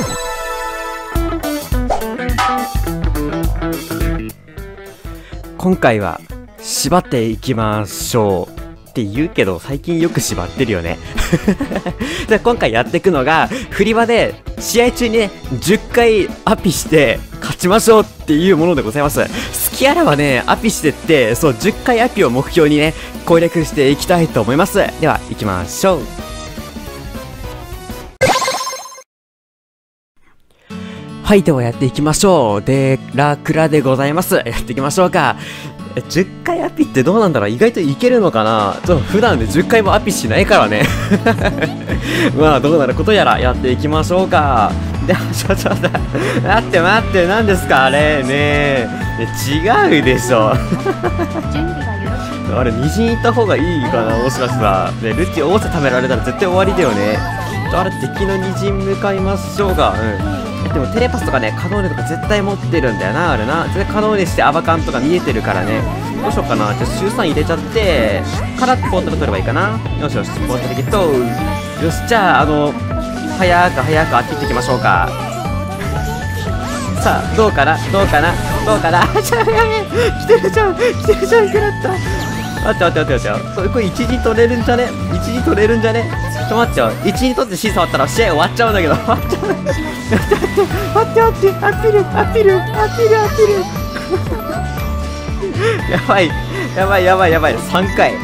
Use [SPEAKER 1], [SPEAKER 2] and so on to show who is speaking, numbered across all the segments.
[SPEAKER 1] 今回は縛っていきましょうって言うけど最近よく縛ってるよねで今回やっていくのが振り場で試合中にね10回アピして勝ちましょうっていうものでございます。好きあらばねアピしてってそう10回アピを目標にね攻略していきたいと思います。では行きましょう。はい、ではやっていきましょう。で、ラクラでございます。やっていきましょうか。10回アピってどうなんだろう、意外といけるのかな。普段で10回もアピしないからね。まあ、どうなることやらやっていきましょうか。で、ちょっと待って、何ですかあれね違うでしょ。あれ、虹行った方がいいかな、もしかしたら。ね、ルッチ王座食べられたら絶対終わりだよね。あれ、敵の虹に向かいましょうか。でもテレパスとかね、カノーネとか絶対持ってるんだよな、あれな。絶対カノーネしてアバカンとか見えてるからね。どうしようかな。じゃあ、週3入れちゃって、からポータル取ればいいかな。よしよし、ポータルゲット。よし、じゃあ、早くあっち行っていきましょうか。さあ、どうかな。じゃあ、やべえ、来てるじゃん、いくらった。待ってよ。これ1時取れるんじゃね。ちょっと待ってよ。1時取って C 触ったら試合終わっちゃうんだけど。待って、アピル。やばい。3回。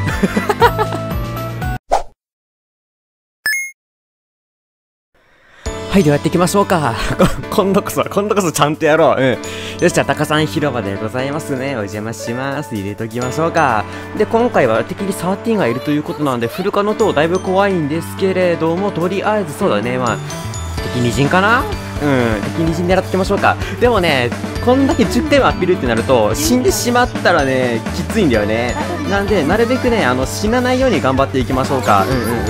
[SPEAKER 1] はい、ではやっていきましょうか。今度こそちゃんとやろう。よし、じゃあ、高さん広場でございますね。お邪魔します。入れときましょうか。で、今回は敵に13がいるということなんで、フルカノとだいぶ怖いんですけれども、とりあえずそうだね。まあ、敵二陣かな。敵二陣狙っていきましょうか。でもね、こんだけ10回もアピールってなると、死んでしまったらね、きついんだよね。なんで、なるべくね、死なないように頑張っていきましょうか。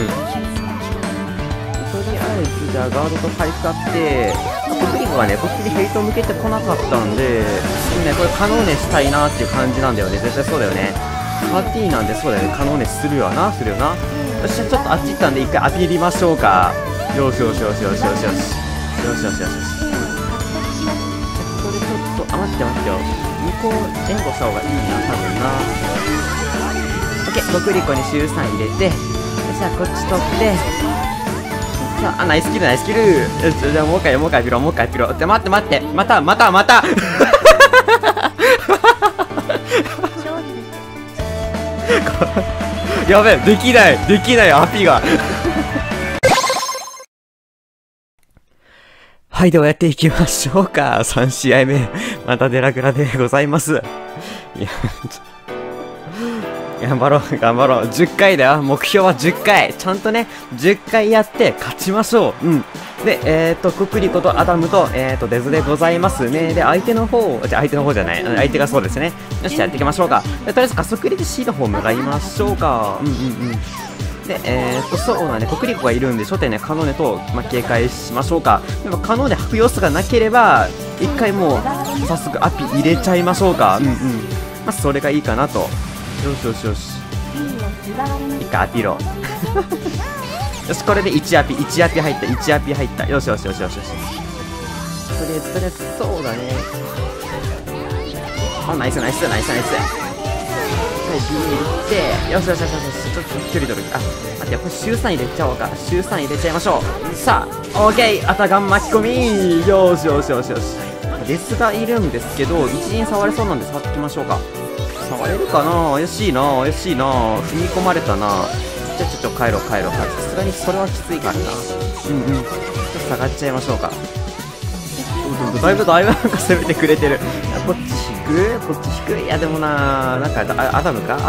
[SPEAKER 1] じゃあガードと回復あってクリコがねこっちにヘイトを向けてこなかったんでこれカノーネしたいなっていう感じなんだよね。絶対そうだよね。13なんでそうだよね。カノーネするよな。よし、ちょっとあっち行ったんで一回アピりましょうか。よし。これちょっと待ってよ。向こう援護した方がいいな多分な。オッケー、クリコに週3入れて、じゃあこっち取ってあ、ナイスキル。じゃあもう一回ピロ。待って、またやべえ、できないアピがはい、ではやっていきましょうか。3試合目またデラグラでございます。いや頑張ろう。10回だよ。目標は10回。ちゃんとね、10回やって勝ちましょう。で、ククリコとアダムと、デズでございますね。で、相手の方じゃない。相手がそうですね。よし、やっていきましょうか。で、とりあえず加速入れて C の方向かいましょうか。で、そうだね、ククリコがいるんで、初手ね、カノーネと、警戒しましょうか。でも、カノーネ吐く様子がなければ、一回もう、早速アピ入れちゃいましょうか。それがいいかなと。よし。一回アピろう。よし、これで1アピ入った。よし。とりあえず、そうだね。ナイス。一回 B 入れて、よし。ちょっと距離取る。あ、待って、これ週3入れちゃおうか。週3入れちゃいましょう。さあ、オーケー、アタガン巻き込み。よし。デスがいるんですけど、一陣触れそうなんで触っていきましょうか。触れるかな。怪しいな。踏み込まれたな。じゃあちょっと帰ろう。さすがにそれはきついからな。ちょっと下がっちゃいましょうか。だいぶなんか攻めてくれてる。こっち引く。いやでもな、なんかアダムか。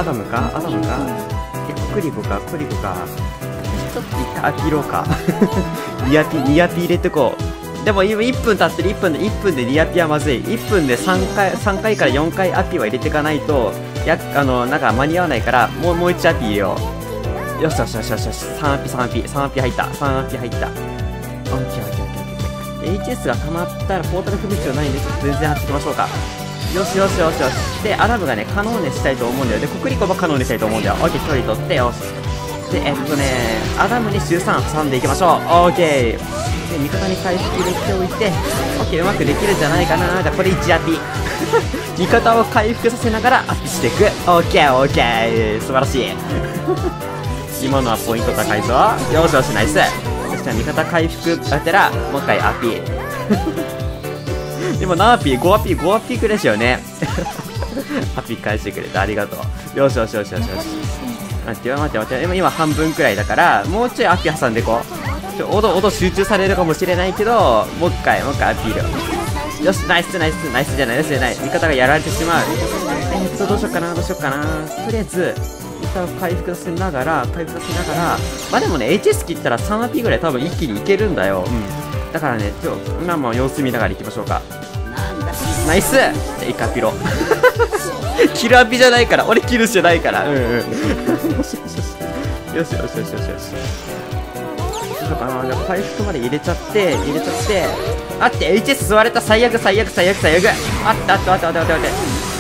[SPEAKER 1] クリコか。ちょっと一回アピろうか。ニアピ入れてこう。でも今1分経ってる。1分でリアピはまずい。1分で3回から4回アピは入れていかないとなんか間に合わないから、もう1アピ入れよう。よし。3アピ入った。HS が溜まったらポータル踏む必要ないんで、ちょっと全然張っていきましょうか。よし。で、アダムがね、カノーネしたいと思うんだよ。で、コクリコもカノーネしたいと思うんだよ。オッケー、距離取って、よし。で、アダムに週3挟んでいきましょう。オッケー。 で、味方に回復入れておいて、オッケー、うまくできるんじゃないかな。じゃあこれ1アピ味方を回復させながらアップしていく。オッケーオッケー、素晴らしい今のはポイント高いぞ。よしよし、ナイス。そしたら味方回復がてらもう一回アピでも何アピ5アピ5アピくらいしよねアピ返してくれてありがとう。よしよしよしよしよし、待ってよ待って待って、今半分くらいだからもうちょいアピ挟んでいこう。オド集中されるかもしれないけど、もう一回アピール。よし、ナイスナイスナイスじゃない、ナイスじゃない、味方がやられてしまう。どうしようかなどうしようかな。とりあえず味方を回復させながらまあでもね HS 切ったら3アピぐらい多分一気にいけるんだよ。だからね、今も様子見ながらいきましょうか。ナイス。イカピロキルアピじゃないから、俺キルしてないから。よしよしよしよしよしよしよしよし。どうしようかな。じゃあ回復まで入れちゃってあって HS 吸われた。最悪最悪最悪最悪。あったあったあったあったあったあった。じゃ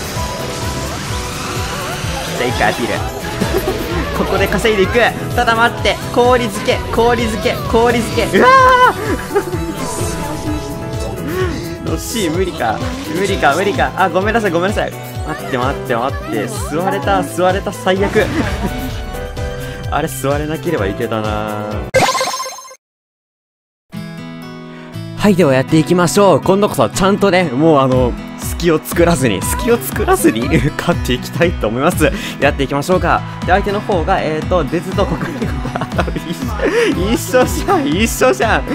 [SPEAKER 1] あ一回アピールここで稼いでいく。ただ待って、氷漬け氷漬け氷漬け。うわー惜しい。無理か無理か無理か。あ、ごめんなさいごめんなさい。待って待って待って、吸われた吸われた、最悪あれ吸われなければいけたな。はい、ではやっていきましょう。今度こそちゃんとね、もう隙を作らずに勝っていきたいと思います。やっていきましょうか。で、相手の方がデズと国立一緒じゃん一緒じゃん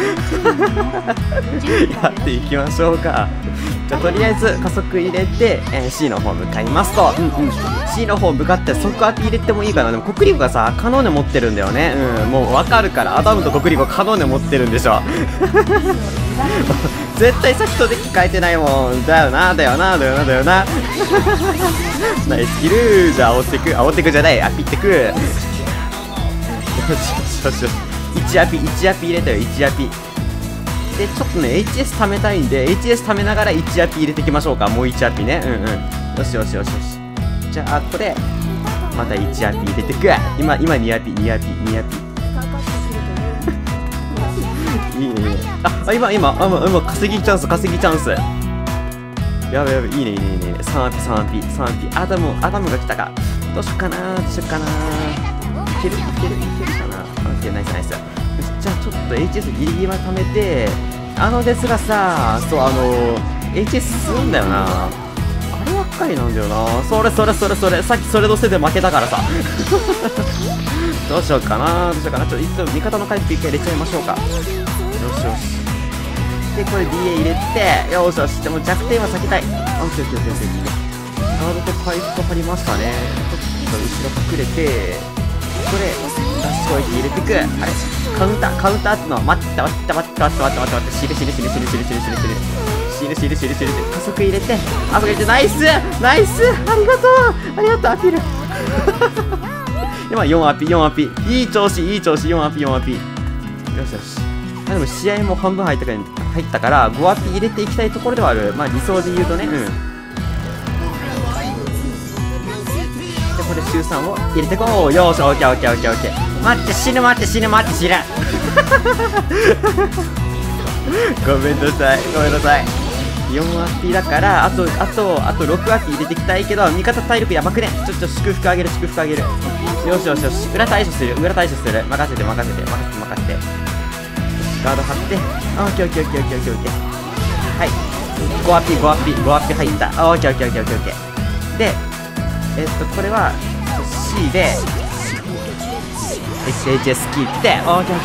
[SPEAKER 1] やっていきましょうか。じゃあとりあえず加速入れて、C の方向かいますと、C の方向かって即アピ入れてもいいかな。でも国立がさカノーネ持ってるんだよね。もう分かるから、アダムと国立がカノーネ持ってるんでしょ絶対さっきとデッキ変えてないもん。だよなだよなだよなだよなナイスキル。じゃあ煽ってくじゃない、アピってく。よしよしよし、1アピ入れたよ。1アピで、ちょっとね HS 貯めたいんで HS 貯めながら1アピ入れていきましょうか。もう1アピね。よしよしよしよし。じゃあこれまた1アピ入れてく。今2アピ2アピ2アピいいねいいね。今稼ぎチャンスやべやべ、いいねいいねいいね。3アピ3アピ3アピ。アダムが来たか。どうしよっかなどうしよっかな。いけるかな。ナイスナイス。じゃあちょっと HS ギリギリまで貯めて、ですがさ、そうHS するんだよな。あればっかりなんだよな。それさっきそれのせいで負けたからさどうしようかなちょっと一度味方の回復1回入れちゃいましょうか。よしよし。でこれ DA 入れて、よしよし。でも弱点は避けたい。オッケーオッケーオッケーオッケー。なるほど、回復張りましたね。ちょっと後ろ隠れて、これダッシュ攻撃入れてく。あれカウンターってのは待って死ぬ加速入れてナイスありがとうアピール今4アピいい調子4アピよしよし。でも試合も半分入ったから5アピ入れていきたいところではある。まあ理想で言うとね。でこれ週3を入れてこう。よし、オッケー。待って死ぬごめんなさい。4アピだからあと6アピ入れていきたいけど、味方体力やばくね。ちょっと祝福あげる。よしよし。裏対処する。任せて。ガード張って、オッケー。はい、5アピ入った。オッケー。でこれは C で HS 切って、オッケー。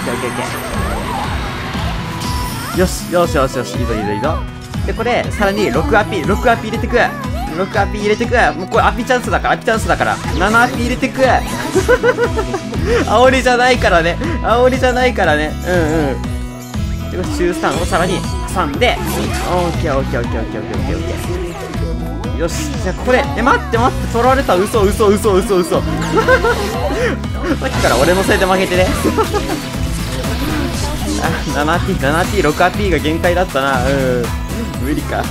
[SPEAKER 1] よし、いいぞ。でこれさらに6アピ入れてく。もうこれアピチャンスだから7アピ入れてく煽りじゃないからね。で週3をさらに挟んで、オッケー。よし、じゃあこれ待って取られた。嘘さっきから俺のせいで負けてね7T 6アピが限界だったな。無理か。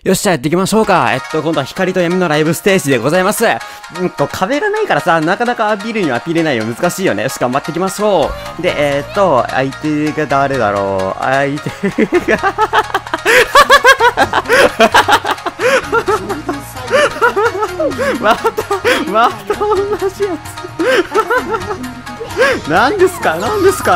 [SPEAKER 1] よっしゃ、やっていきましょうか。今度は光と闇のライブステージでございます。壁がないからさ、なかなかアピールにはアピーれないよ。難しいよね。よし、頑張っていきましょう。で、相手が誰だろう。相手がまた同じやつ。何ですかね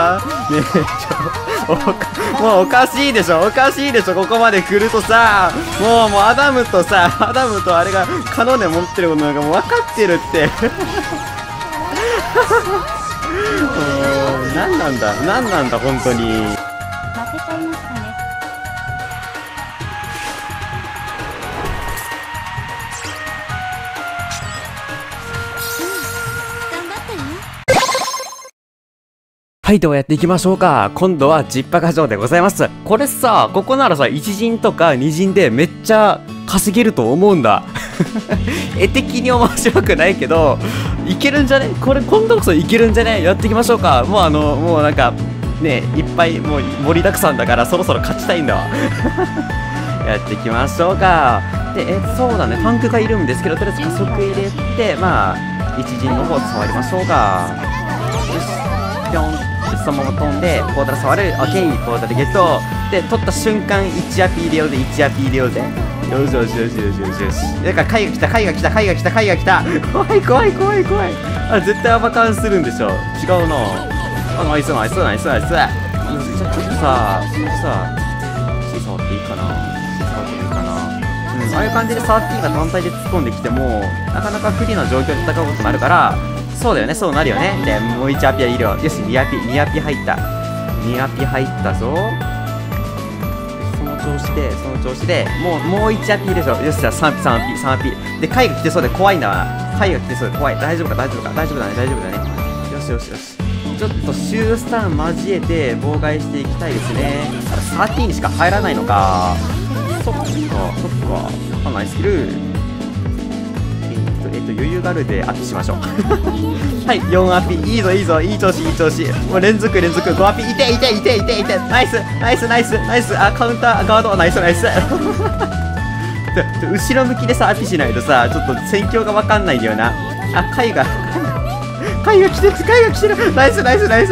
[SPEAKER 1] え、もうおかしいでしょ、ここまで来るとさ、もうアダムとあれがカノネ持ってることなんかもう分かってるって。何なんだ、本当に。
[SPEAKER 2] 負けちゃいましたね。
[SPEAKER 1] はい、ではやっていきましょうか。今度はジッパガ城でございます。これさ、ここならさ、1陣とか2陣でめっちゃ稼げると思うんだ。絵的に面白くないけど、いけるんじゃね？これ今度こそいけるんじゃね？やっていきましょうか。もうなんか、ね、いっぱいもう盛りだくさんだからそろそろ勝ちたいんだわ。やっていきましょうか。で、そうだね、タンクがいるんですけど、とりあえず加速入れて、まあ、1陣の方触りましょうか。よし、ぴょん。そのまま飛んで、ポータル触る。オッケー、ポータルゲット。で、取った瞬間、1アピ入れようぜ、1アピ入れようぜ。よし。だから、貝が来た。怖い。あ、絶対アバカンするんでしょ。違うな。あ、ナイス。ちょっとさ、触っていいかな。ああいう感じで触っていいが単体で突っ込んできても、なかなか不利な状況で戦うことになるから、そうだよね、そうなるよね。で、もう1アピはいるよ。よし、2アピ入ったぞ。その調子で、もう1アピ入れるでしょ。よし、じゃあ3アピ。で、貝が来てそうで怖いんだわ。大丈夫だね。よし。ちょっとシュースター交えて妨害していきたいですね。13にしか入らないのか。そっか。ナイスキル。余裕があるでアピしましょう。はい、4アピ、いいぞ、いい調子。もう連続、5アピ、いて。ナイス、あ、カウンター、ガード、ナイス。後ろ向きでさ、アピしないとさ、ちょっと戦況がわかんないんだよな。あ、貝が来てる、ナイス。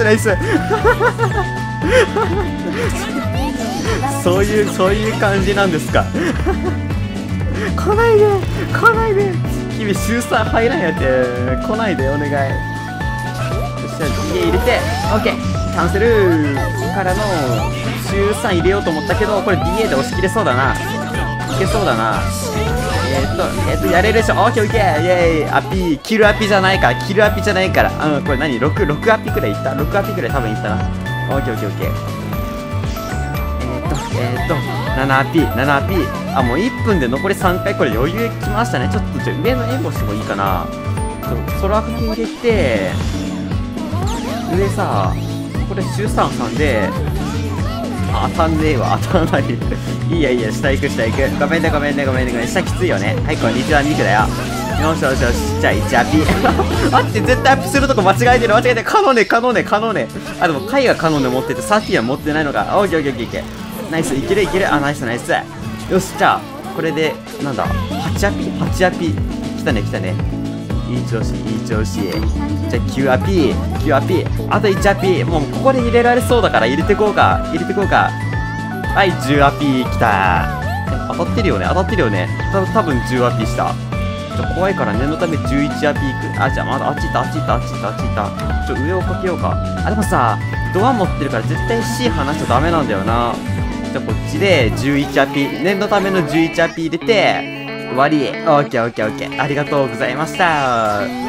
[SPEAKER 1] そういう感じなんですか。来ないで。君、シュースター入らんやって。来ないで、お願い。よっしゃ、DA 入れて、OK。キャンセルからのシュースター入れようと思ったけど、これ DA で押し切れそうだな。いけそうだな。やれるでしょ。OK、イェーイ。アピ、キルアピじゃないから。これ何 6アピくらいいった？ 6 アピくらい多分いったな。OK。7アピ。あ、もう1分で残り3回。これ余裕きましたね。ちょっと上の援護してもいいかな。空吹き入れて、上さ、これシュースターさんで、当たんねえわ、当たらない。いや、下行く。ごめんね。下きついよね。はい、こんにちは、ミクだよ。よし。じゃあ1アピ。待って、絶対アピするとこ間違えてる。カノネ。あ、でも、カイがカノネ持ってて、サーティは持ってないのか。オッケー。ナイス、いける。あ、ナイス。よし、じゃあ、これで、なんだ、8アピ。来たね。いい調子。じゃあ、9アピ。あと1アピ。もう、ここで入れられそうだから、入れてこうか。はい、10アピ来た。当たってるよね。多分10アピした。怖いから念のため11アピいく。あ、じゃあまだあっち行った。上をかけようか。あ、でもさ、ドア持ってるから絶対 C 離しちゃダメなんだよな。じゃあこっちで11アピ。念のための11アピ入れて、終わり。オッケー。ありがとうございました。